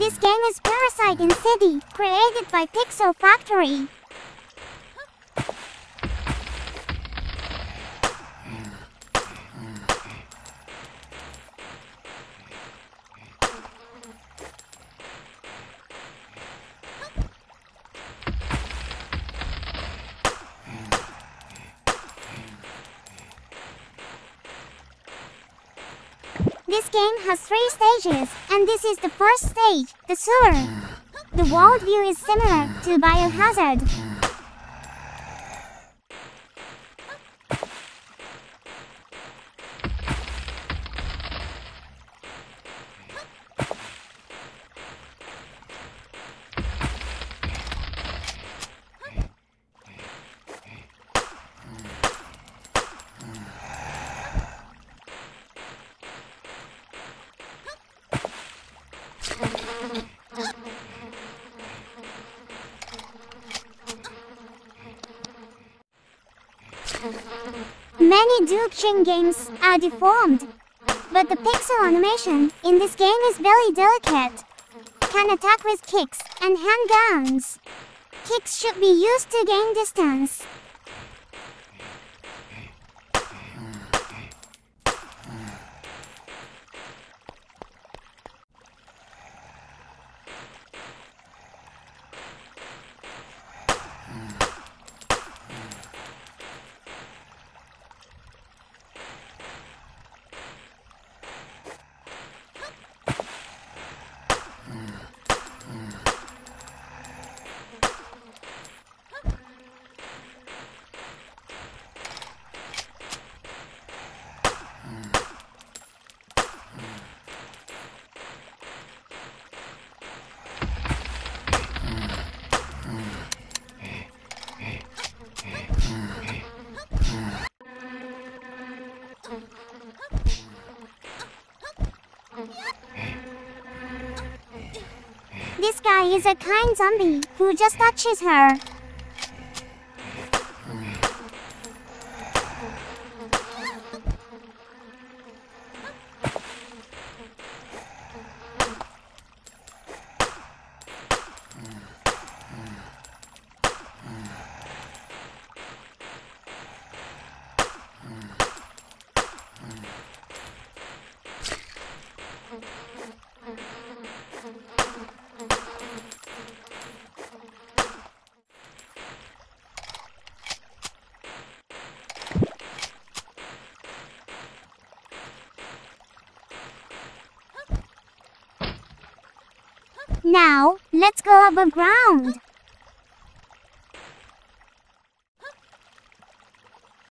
This game is Parasite in City, created by Pixel Factory. This game has 3 stages, and this is the first stage, the sewer. The world view is similar to Biohazard. Many Duke-Jing games are deformed, but the pixel animation in this game is very delicate. Can attack with kicks and handguns. Kicks should be used to gain distance. This guy is a kind zombie who just touches her. Now, let's go above ground.